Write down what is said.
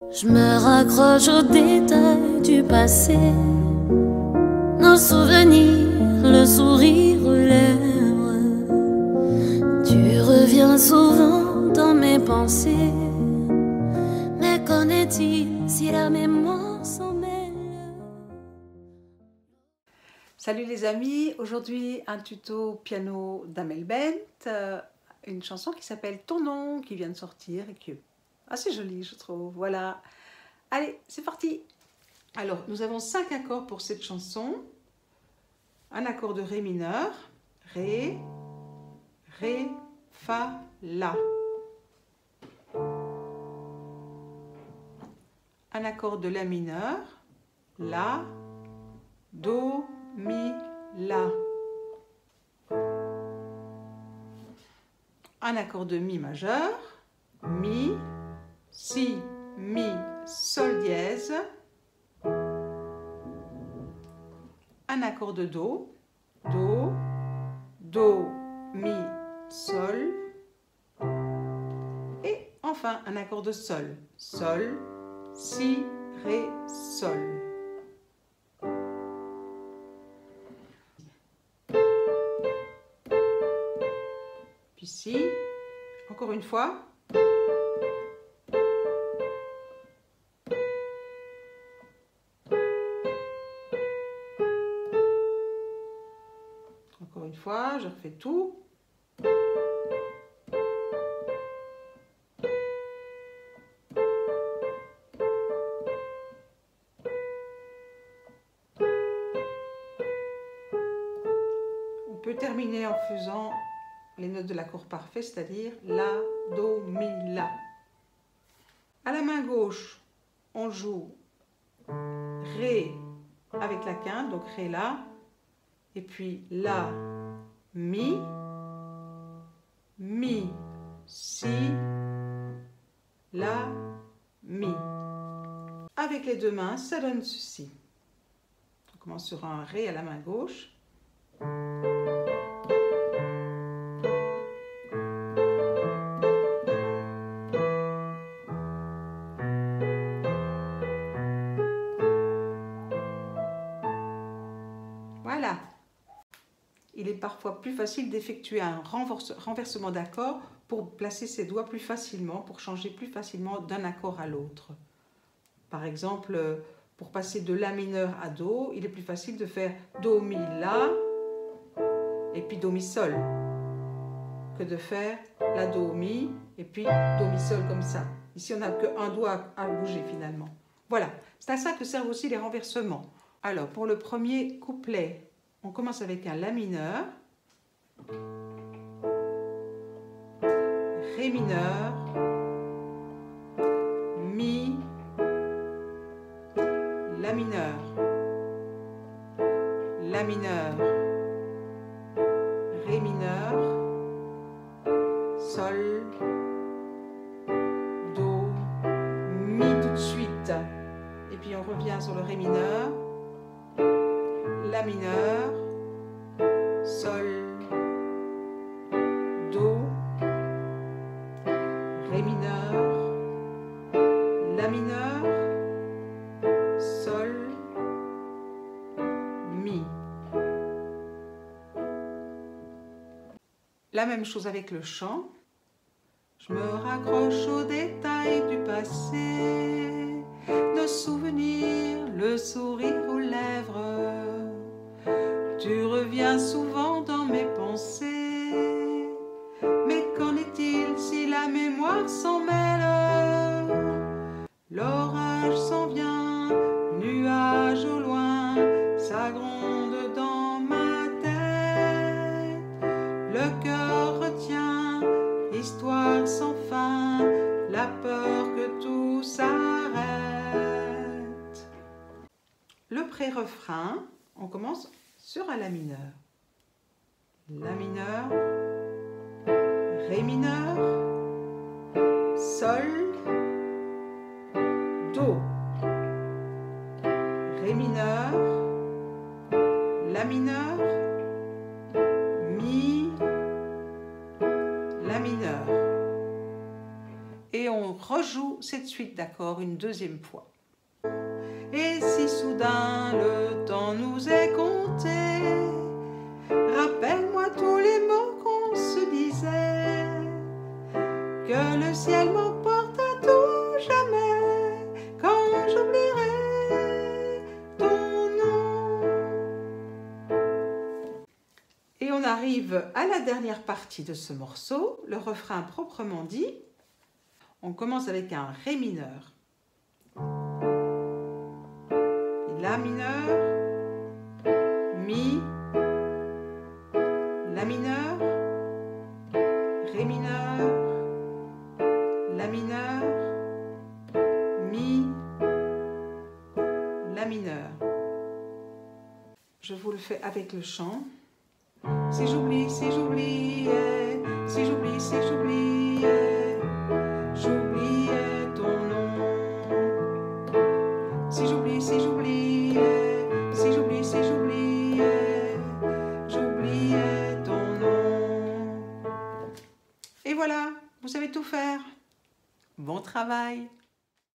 Je me raccroche aux détails du passé, nos souvenirs, le sourire aux lèvres. Tu reviens souvent dans mes pensées, mais qu'en est-il si la mémoire s'en mêle? Salut les amis, aujourd'hui un tuto piano d'Amel Bent, une chanson qui s'appelle Ton nom, qui vient de sortir et qui est assez jolie je trouve, voilà. Allez, c'est parti. Alors, nous avons 5 accords pour cette chanson. Un accord de Ré mineur, Ré, Ré, Fa, La. Un accord de La mineur, La, Do, Mi, La. Un accord de Mi majeur, Mi, Si, Mi, Sol dièse. Un accord de Do, Do, Do, Mi, Sol. Et enfin un accord de Sol, Sol, Si, Ré, Sol. Puis Si, encore une fois. Encore une fois, je refais tout. On peut terminer en faisant les notes de l'accord parfait, c'est-à-dire La, Do, Mi, La. À la main gauche, on joue Ré avec la quinte, donc Ré, La, et puis La, Mi, Mi, Si, La, Mi. Avec les deux mains, ça donne ceci. On commence sur un Ré à la main gauche. Voilà. Il est parfois plus facile d'effectuer un renversement d'accord pour placer ses doigts plus facilement, pour changer plus facilement d'un accord à l'autre. Par exemple, pour passer de La mineur à Do, il est plus facile de faire Do, Mi, La et puis Do, Mi, Sol que de faire La, Do, Mi et puis Do, Mi, Sol comme ça. Ici, on n'a qu'un doigt à bouger finalement. Voilà, c'est à ça que servent aussi les renversements. Alors, pour le premier couplet, on commence avec un La mineur, Ré mineur, Mi, La mineur, La mineur, Ré mineur, Sol, Do, Mi tout de suite. Et puis on revient sur le Ré mineur, La mineur, Sol, Do, Ré mineur, La mineur, Sol, Mi. La même chose avec le chant. Je me raccroche aux détails du passé, nos souvenirs, le sourire aux lèvres. Tu reviens souvent dans mes pensées, mais qu'en est-il si la mémoire s'en mêle? L'orage s'en vient, nuage au loin, ça gronde dans ma tête. Le cœur retient, histoire sans fin, la peur que tout s'arrête. Le pré-refrain, on commence sur un La mineur. La mineur, Ré mineur, Sol, Do, Ré mineur, La mineur, Mi, La mineur. Et on vous rejoue cette suite d'accords une deuxième fois. Et si soudain le temps nous est compté, rappelle-moi tous les mots qu'on se disait, que le ciel m'emporte à tout jamais quand j'oublierai ton nom. Et on arrive à la dernière partie de ce morceau, le refrain proprement dit. On commence avec un Ré mineur, La mineur, Mi, La mineur, Ré mineur, La mineur, Mi, La mineur. Je vous le fais avec le chant. Si j'oublie, si j'oubliais, si j'oublie, si j'oubliais, j'oubliais ton nom. Si j'oublie, si j'oubliais, si j'oublie, si j'oubliais, j'oubliais ton nom. Et voilà, vous savez tout faire. Bon travail!